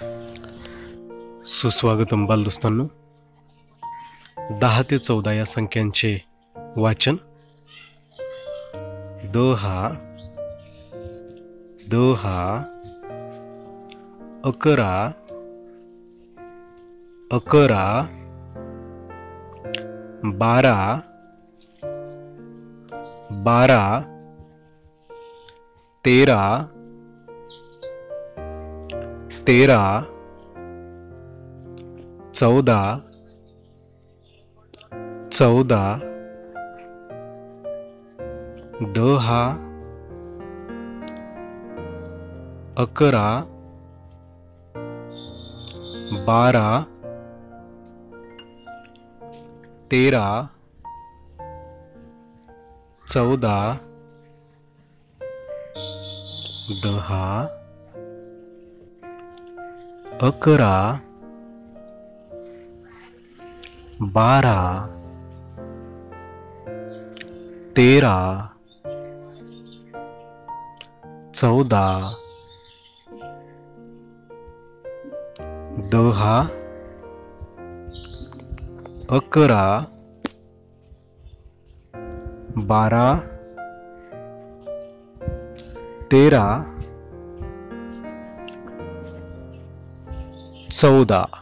सुस्वागतम बालदोस्तांनो. 10 ते 14 या संख्यांचे वाचन. दोहा, दोहा, 11, 11, 12, 12, 13, 13, 14, 14, दोहा, 11, 12, 13, 14, दोहा, 11, 12, 13, 14, दोहा, 11, 12, 13, 14.